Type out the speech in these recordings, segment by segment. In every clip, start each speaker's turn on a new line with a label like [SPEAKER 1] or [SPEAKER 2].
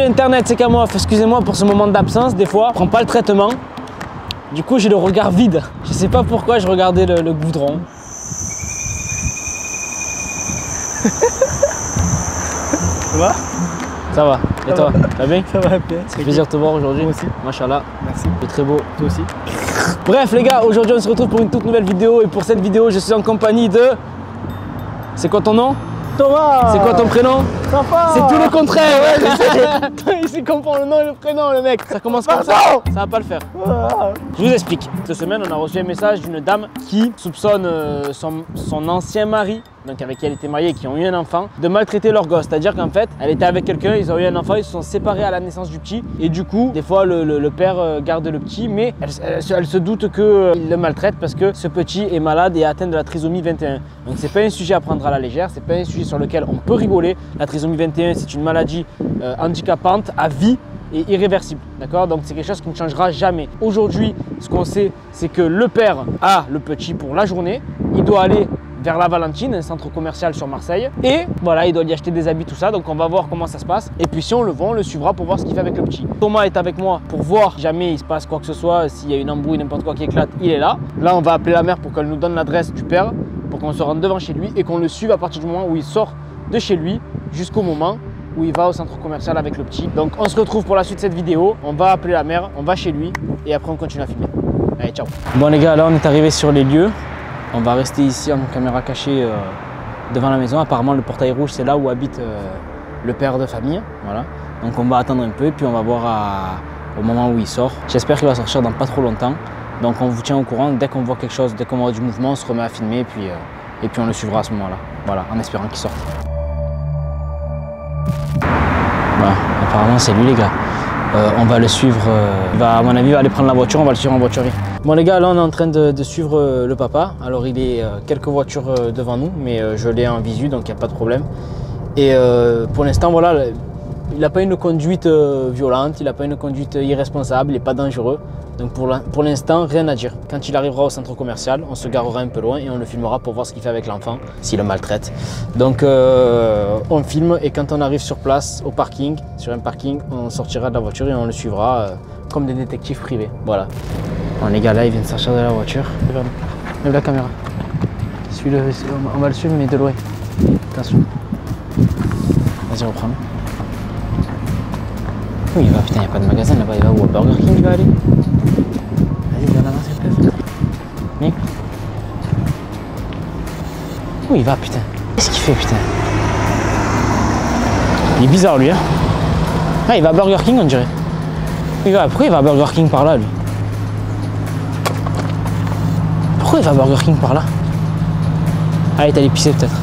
[SPEAKER 1] internet, c'est qu'à moi. Excusez-moi pour ce moment d'absence, des fois, je prends pas le traitement. Du coup, j'ai le regard vide. Je sais pas pourquoi je regardais le goudron. Ça va? Ça va. Et toi? Ça va bien?
[SPEAKER 2] Ça va bien.
[SPEAKER 1] C'est plaisir de te voir aujourd'hui.
[SPEAKER 2] Moi aussi.
[SPEAKER 1] Machallah.
[SPEAKER 2] Merci.
[SPEAKER 1] Tu es très beau.
[SPEAKER 2] Toi aussi.
[SPEAKER 1] Bref les gars, aujourd'hui on se retrouve pour une toute nouvelle vidéo. Et pour cette vidéo, je suis en compagnie de... C'est quoi ton nom?
[SPEAKER 2] Thomas.
[SPEAKER 1] C'est quoi ton prénom?
[SPEAKER 2] Sympa.
[SPEAKER 1] C'est tout le contraire, ouais, je sais. Il sait comprendre le nom et le prénom, le mec. Ça commence comme ça. Ça va pas le faire. Je vous explique. Cette semaine, on a reçu un message d'une dame qui soupçonne son ancien mari, donc avec qui elle était mariée et qui ont eu un enfant, de maltraiter leur gosse. C'est-à-dire qu'en fait, elle était avec quelqu'un, ils ont eu un enfant, ils se sont séparés à la naissance du petit. Et du coup, des fois, le père garde le petit, mais elle se doute qu'il le maltraite parce que ce petit est malade et atteint de la trisomie 21. Donc c'est pas un sujet à prendre à la légère, c'est pas un sujet sur lequel on peut rigoler. La trisomie 21, c'est une maladie handicapante à vie et irréversible, d'accord? Donc c'est quelque chose qui ne changera jamais. Aujourd'hui, ce qu'on sait, c'est que le père a le petit pour la journée, il doit aller vers la Valentine, un centre commercial sur Marseille, et voilà, il doit y acheter des habits, tout ça, donc on va voir comment ça se passe, et puis si on le vend, on le suivra pour voir ce qu'il fait avec le petit. Thomas est avec moi pour voir si jamais il se passe quoi que ce soit, s'il y a une embrouille, n'importe quoi qui éclate, il est là. Là, on va appeler la mère pour qu'elle nous donne l'adresse du père, pour qu'on se rende devant chez lui et qu'on le suive à partir du moment où il sort de chez lui jusqu'au moment où il va au centre commercial avec le petit. Donc on se retrouve pour la suite de cette vidéo, on va appeler la mère, on va chez lui et après on continue à filmer. Allez, ciao. Bon les gars, là on est arrivé sur les lieux. On va rester ici en caméra cachée devant la maison. Apparemment le portail rouge c'est là où habite le père de famille. Voilà. Donc on va attendre un peu et puis on va voir au moment où il sort. J'espère qu'il va sortir dans pas trop longtemps. Donc on vous tient au courant, dès qu'on voit quelque chose, dès qu'on voit du mouvement, on se remet à filmer et puis on le suivra à ce moment-là. Voilà, en espérant qu'il sorte. Voilà, apparemment c'est lui les gars. On va le suivre, à mon avis il va aller prendre la voiture, on va le suivre en voiture. Bon les gars, là on est en train de suivre le papa. Alors il est quelques voitures devant nous, mais je l'ai en visu donc il n'y a pas de problème. Et pour l'instant voilà, il n'a pas une conduite violente, il n'a pas une conduite irresponsable, il n'est pas dangereux. Donc pour l'instant, rien à dire. Quand il arrivera au centre commercial, on se garera un peu loin et on le filmera pour voir ce qu'il fait avec l'enfant, s'il le maltraite. Donc on filme et quand on arrive sur place, au parking, sur un parking, on sortira de la voiture et on le suivra comme des détectives privés. Voilà. Bon les gars, là, ils viennent sortir de la voiture. Lève la caméra. On va le suivre mais de loin. Attention. Vas-y, reprends. Où il va? Putain, il n'y a pas de magasin là-bas, il va où? Au Burger King il va aller? Vas-y, viens là-bas, s'il te plaît. Mais... Où il va, putain? Qu'est-ce qu'il fait, putain? Il est bizarre, lui, hein? Ah, il va à Burger King, on dirait. Pourquoi il va à Burger King par là, lui? Pourquoi il va à Burger King par là? Ah, il est allé pisser, peut-être.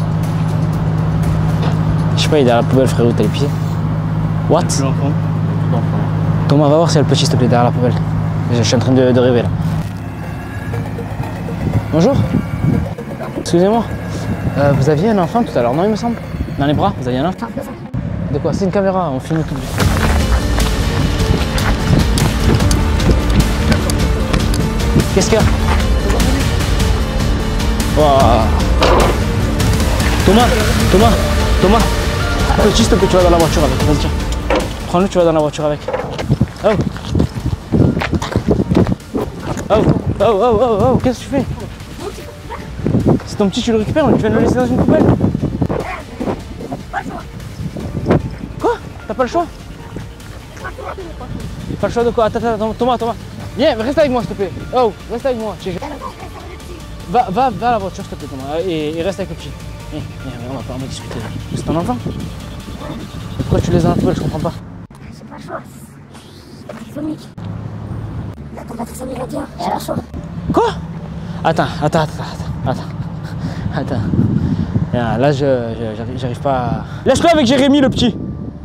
[SPEAKER 1] Je sais pas, il est derrière la poubelle, frérot, t'es allé pisser. What? Thomas, va voir si y a le petit, s'il te plaît, derrière la poubelle. Je suis en train de rêver là. Bonjour. Excusez-moi. Vous aviez un enfant tout à l'heure, non, il me semble? Dans les bras, vous aviez un enfant? De quoi? C'est une caméra, on filme tout de suite. Qu'est-ce qu'il y a? Wow. Thomas. Petit, s'il te plaît, tu vas dans la voiture avec. Vas-y, tiens. Prends-le, tu vas dans la voiture avec. Oh, qu'est-ce que tu fais? C'est ton petit, tu le récupères, mais tu viens de le laisser dans une poubelle. Quoi? T'as pas le choix? Pas le choix de quoi? Attends, Thomas. Viens, reste avec moi, s'il te plaît. Oh, reste avec moi. Va à la voiture, s'il te plaît, Thomas, et reste avec le petit. Viens, on va discuter. C'est ton enfant? Pourquoi tu les as dans la poubelle? Je comprends pas.
[SPEAKER 3] J'ai pas le choix. C'est trisomique. La trisomie 21, j'ai pas le choix.
[SPEAKER 1] Quoi? Attends. Là, j'arrive pas à... Laisse-le avec Jérémy, le petit.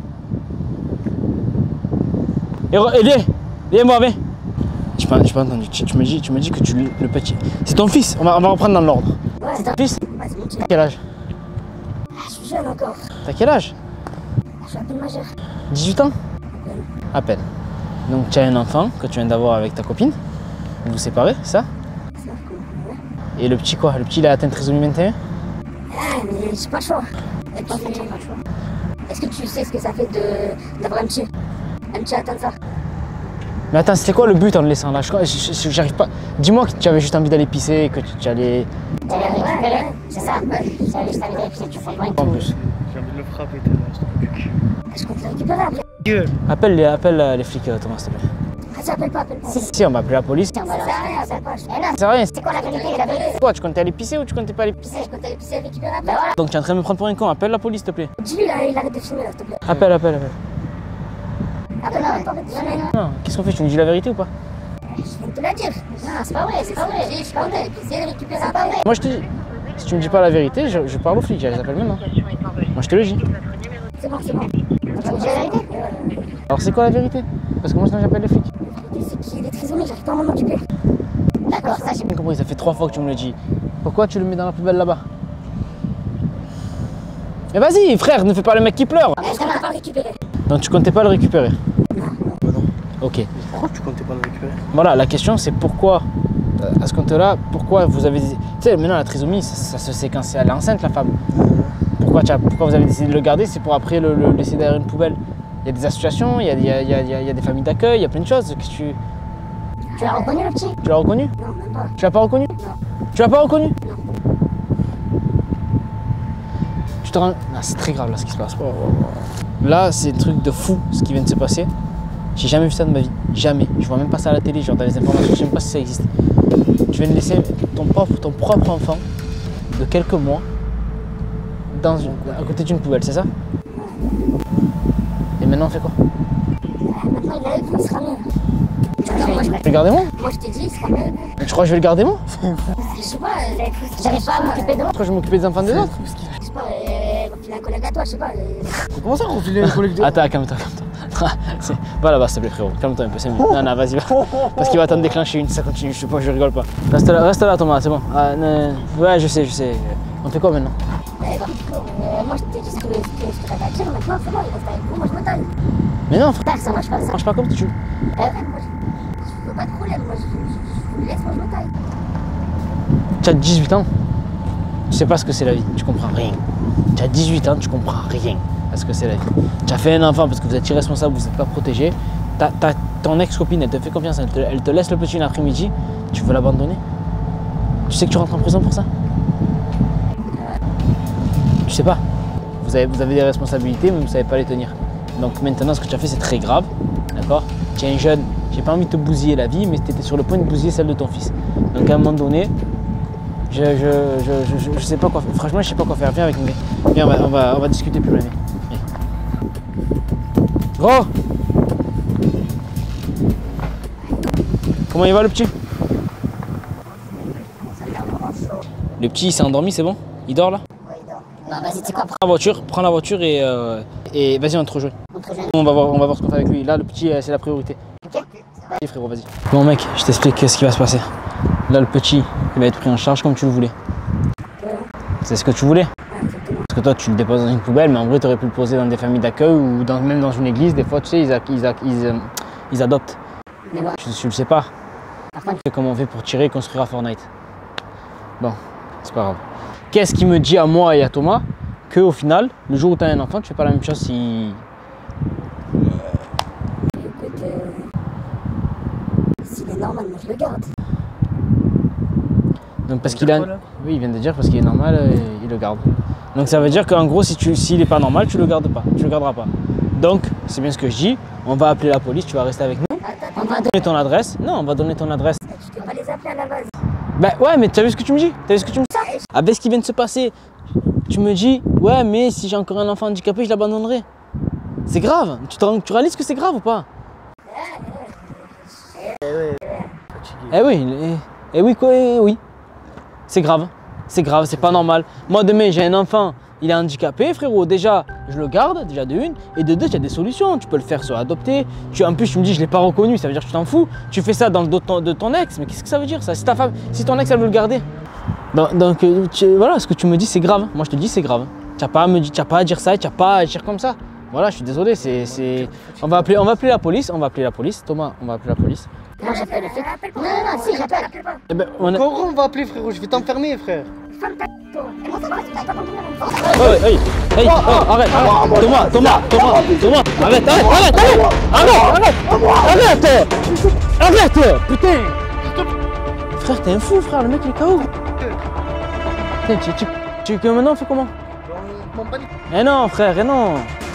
[SPEAKER 1] Et viens voir, viens. J'ai pas entendu. Tu me dis que le petit... C'est ton fils, on va reprendre dans l'ordre.
[SPEAKER 3] Ouais, c'est ton
[SPEAKER 1] fils.
[SPEAKER 3] Ouais, c'est mon fils.
[SPEAKER 1] Quel âge?
[SPEAKER 3] Je suis jeune encore.
[SPEAKER 1] T'as quel âge?
[SPEAKER 3] Je suis à peine majeur.
[SPEAKER 1] 18 ans? À peine. Donc tu as un enfant que tu viens d'avoir avec ta copine. Vous vous séparez, c'est ça? Et le petit quoi? Le petit il a atteint trisomie 21?
[SPEAKER 3] Ah, mais j'ai pas le choix. J'ai pas le choix. Est-ce que tu sais ce que ça fait d'avoir un petit atteint ça?
[SPEAKER 1] Mais attends, c'était quoi le but en le laissant là? J'arrive pas. Dis-moi que tu avais juste envie d'aller pisser et que tu allais.
[SPEAKER 3] Tu allais récupérer, c'est ça? Ouais, j'avais juste envie d'aller pisser, tu fais loin.
[SPEAKER 1] En plus.
[SPEAKER 2] J'ai envie de le frapper tellement je t'en cul.
[SPEAKER 3] Je compte le récupérer après.
[SPEAKER 1] Appelle les flics, Thomas, s'il te plaît.
[SPEAKER 3] Ah, ça appelle pas.
[SPEAKER 1] Si, on va appeler la police.
[SPEAKER 3] Tiens, voilà, ça appelle pas. Eh non,
[SPEAKER 1] C'est rien.
[SPEAKER 3] c'est quoi la vérité? La vérité,
[SPEAKER 1] Quoi, tu comptais aller pisser ou tu comptais pas aller pisser?
[SPEAKER 3] c'est je compte aller pisser, récupérer après. Voilà.
[SPEAKER 1] Donc tu es en train de me prendre pour un con, appelle la police, s'il te plaît.
[SPEAKER 3] Dis-lui, il arrête de filmer là, s'il te plaît.
[SPEAKER 1] Appelle.
[SPEAKER 3] Appelle, non, arrête de filmer.
[SPEAKER 1] Non, qu'est-ce qu'on fait? Tu nous dis la vérité ou pas?
[SPEAKER 3] Je viens de te la dire. Non, c'est pas vrai, c'est pas vrai. Je suis pas vrai. Pisser, récupérer, c'est pas vrai.
[SPEAKER 1] Moi je te dis, si tu me dis pas la vérité, je parle aux flics, je les appelle maintenant. Moi je te le dis.
[SPEAKER 3] C'est bon, c'est bon. Tu me dis la vérité?
[SPEAKER 1] Alors c'est quoi la vérité? Parce que moi sinon j'appelle les flics.
[SPEAKER 3] C'est qu'il est trisomie, j'arrive pas à m'en occuper. D'accord, ça j'ai
[SPEAKER 1] J'ai compris, ça fait 3 fois que tu me le dis. Pourquoi tu le mets dans la poubelle là-bas? Mais vas-y frère, ne fais pas le mec qui pleure.
[SPEAKER 3] Mais je t'en ai pas récupéré.
[SPEAKER 1] Donc tu comptais pas le récupérer?
[SPEAKER 2] Bah non.
[SPEAKER 1] Ok.
[SPEAKER 2] Pourquoi tu comptais pas le récupérer?
[SPEAKER 1] Voilà, la question c'est pourquoi, à ce compte-là, pourquoi vous avez... Tu sais, maintenant la trisomie, ça se sait quand elle est enceinte la femme. Pourquoi vous avez décidé de le garder? C'est pour après le laisser derrière une poubelle. Il y a des associations, il y a des familles d'accueil, il y a plein de choses. Qu'est-ce que tu...
[SPEAKER 3] Tu l'as reconnu le petit?
[SPEAKER 1] Tu l'as reconnu?
[SPEAKER 3] Non, même pas.
[SPEAKER 1] Tu l'as pas reconnu?
[SPEAKER 3] Non.
[SPEAKER 1] Tu l'as pas reconnu?
[SPEAKER 3] Non.
[SPEAKER 1] Tu te rends... Ah, c'est très grave là ce qui se passe. Là, c'est un truc de fou ce qui vient de se passer. J'ai jamais vu ça de ma vie. Jamais. Je vois même pas ça à la télé, genre dans les informations, je sais même pas si ça existe. Tu viens de laisser ton propre enfant de quelques mois à côté d'une poubelle, c'est ça? Et maintenant on fait quoi?
[SPEAKER 3] Maintenant il est avec vous, il sera mieux. Moi,
[SPEAKER 1] Je vais le garder moi?
[SPEAKER 3] moi je t'ai dit, il sera mieux.
[SPEAKER 1] Mais tu crois que je vais le garder moi?
[SPEAKER 3] Je sais pas, j'arrive pas à m'occuper de moi.
[SPEAKER 1] Pourquoi je vais m'occuper des enfants des autres?
[SPEAKER 3] Je sais pas, refiler un collègue à toi, je sais pas.
[SPEAKER 2] Comment ça refiler un collègue de...
[SPEAKER 1] Attends, calme-toi. Va là-bas s'il te plaît frérot, calme-toi un peu, c'est mieux. Non, vas-y, va. Parce qu'il va t'en déclencher une, ça continue, je sais pas, je rigole pas. Reste là Thomas, c'est bon. Ah, ouais, je sais. On fait quoi maintenant?
[SPEAKER 3] Moi je t'ai dit ce que t'avais à dire, maintenant c'est bon, il reste avec vous, moi je me taille.
[SPEAKER 1] Mais non frère,
[SPEAKER 3] Ça marche pas ça.
[SPEAKER 1] ça marche pas comme tu...
[SPEAKER 3] Moi je veux pas de problème, moi je vous laisse, moi je me taille.
[SPEAKER 1] Tu as 18 ans, tu sais pas ce que c'est la vie, tu comprends rien. Tu as 18 ans, tu comprends rien à ce que c'est la vie. Tu as fait un enfant parce que vous êtes irresponsable, vous n'êtes pas protégé. Ton ex-copine, elle te fait confiance, elle te laisse le petit l'après-midi, tu veux l'abandonner? Tu sais que tu rentres en prison pour ça? Tu sais pas. Vous avez des responsabilités, mais vous ne savez pas les tenir. Donc maintenant, ce que tu as fait, c'est très grave, d'accord? Tu es un jeune, j'ai pas envie de te bousiller la vie, mais tu étais sur le point de bousiller celle de ton fils. Donc à un moment donné, je sais pas quoi faire. Franchement, je sais pas quoi faire. Viens avec nous. Viens, on va discuter plus loin. Viens. Gros! Comment il va le petit? Le petit il s'est endormi, c'est bon? Il dort là?
[SPEAKER 3] Ouais, il dort. Bah vas-y, tu sais quoi,
[SPEAKER 1] Prends la voiture et vas-y on te rejoint. On va voir ce qu'on fait avec lui. Là le petit c'est la priorité.
[SPEAKER 3] Ok.
[SPEAKER 1] Vas-y frérot, vas-y. Bon mec, je t'explique ce qui va se passer. Là le petit il va être pris en charge comme tu le voulais. C'est ce que tu voulais? Parce que toi tu le déposes dans une poubelle, mais en vrai tu aurais pu le poser dans des familles d'accueil ou même dans une église. Des fois tu sais ils adoptent.
[SPEAKER 3] Mais ouais.
[SPEAKER 1] Tu le sais pas.
[SPEAKER 3] Par contre,
[SPEAKER 1] C'est comment on fait pour tirer et construire à Fortnite. Bon, c'est pas grave. Qu'est-ce qui me dit à moi et à Thomas qu'au final, le jour où tu as un enfant, tu fais pas la même chose si...
[SPEAKER 3] écoute, s'il est normal, moi je le garde.
[SPEAKER 1] Donc parce qu'il a... Oui, il vient de dire parce qu'il est normal, il le garde. Donc ça veut dire qu'en gros, s'il est pas normal, tu le gardes pas, tu le garderas pas. Donc, c'est bien ce que je dis, on va appeler la police, tu vas rester avec nous.
[SPEAKER 3] On va
[SPEAKER 1] Donner ton adresse. Non, on va donner ton adresse.
[SPEAKER 3] Tu dois les appeler à la base.
[SPEAKER 1] Bah ouais, mais tu as vu ce que tu me dis? Avec ce qui vient de se passer, tu me dis, ouais, mais si j'ai encore un enfant handicapé, je l'abandonnerai. C'est grave. Tu réalises que c'est grave ou pas? Eh oui, quoi, oui. C'est grave. C'est grave, c'est pas normal. Moi, demain, j'ai un enfant, il est handicapé, frérot. Déjà, je le garde, déjà de une. Et de deux, il y a des solutions. Tu peux le faire soit adopter. En plus, tu me dis, je l'ai pas reconnu, ça veut dire que tu t'en fous. Tu fais ça dans le dos de ton ex. Mais qu'est-ce que ça veut dire ça? Si ton ex, elle veut le garder. Donc voilà, ce que tu me dis, c'est grave. Moi, je te dis, c'est grave. Tu n'as pas à me dire, tu n'as pas à dire ça, tu n'as pas à agir comme ça. Voilà, je suis désolé. On va appeler la police. Thomas, on va appeler la police.
[SPEAKER 3] Moi j'appelle le flic. Non, si j'appelle.
[SPEAKER 1] Eh ben,
[SPEAKER 2] Comment on va appeler frérot? Je vais t'enfermer frère.
[SPEAKER 3] Ferme ta toi. Et moi ça va, c'est pas ton problème.
[SPEAKER 1] Ouais. Hey, oh, arrête, Thomas, arrête, putain. Frère, t'es un fou, frère, le mec il est KO. Putain, tu veux que maintenant on fait comment? Eh non, frère, eh non.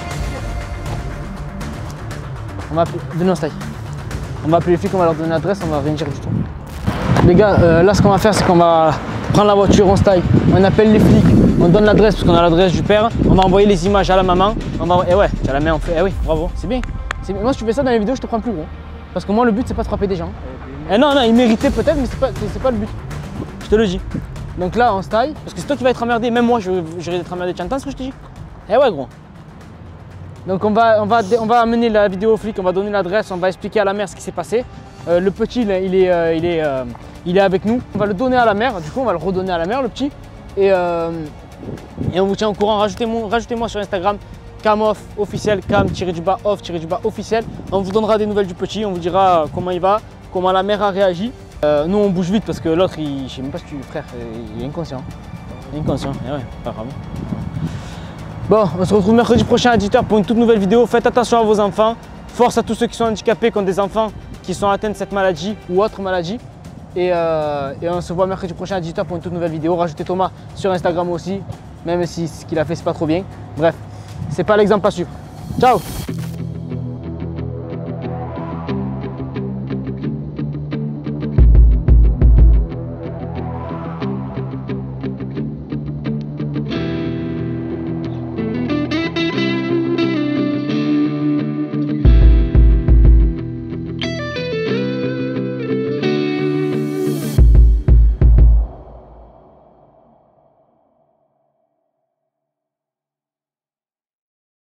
[SPEAKER 1] On va appeler, venez on se taille. On va appeler les flics, on va leur donner l'adresse, on va rien dire du tout. Les gars, là ce qu'on va faire, c'est qu'on va prendre la voiture, on se taille, on appelle les flics, on donne l'adresse parce qu'on a l'adresse du père, on va envoyer les images à la maman, et ouais, tu as la main, on fait, eh oui, bravo, c'est bien. Moi si tu fais ça dans les vidéos, je te prends plus gros. Parce que moi le but c'est pas de frapper des gens. Eh non, il méritait peut-être, mais c'est pas le but. Je te le dis. Donc là, on se taille, parce que c'est toi qui vas être emmerdé, même moi je vais être emmerdé. Tu entends ce que je te dis? Eh ouais gros. Donc on va amener la vidéo au flic, on va donner l'adresse, on va expliquer à la mère ce qui s'est passé. Le petit, il est avec nous. On va le donner à la mère, du coup on va le redonner à la mère, le petit. Et on vous tient au courant. Rajoutez-moi sur Instagram, camoff officiel, cam-off-officiel. On vous donnera des nouvelles du petit, on vous dira comment il va, comment la mère a réagi. Nous on bouge vite parce que l'autre, je sais même pas si tu frère, il est inconscient. Il est inconscient, et ouais, pas grave. Bon, on se retrouve mercredi prochain à 18h pour une toute nouvelle vidéo. Faites attention à vos enfants. Force à tous ceux qui sont handicapés, qui ont des enfants qui sont atteints de cette maladie ou autre maladie. Et on se voit mercredi prochain à 18h pour une toute nouvelle vidéo. Rajoutez Thomas sur Instagram aussi, même si ce qu'il a fait c'est pas trop bien. Bref, c'est pas l'exemple à suivre. Ciao!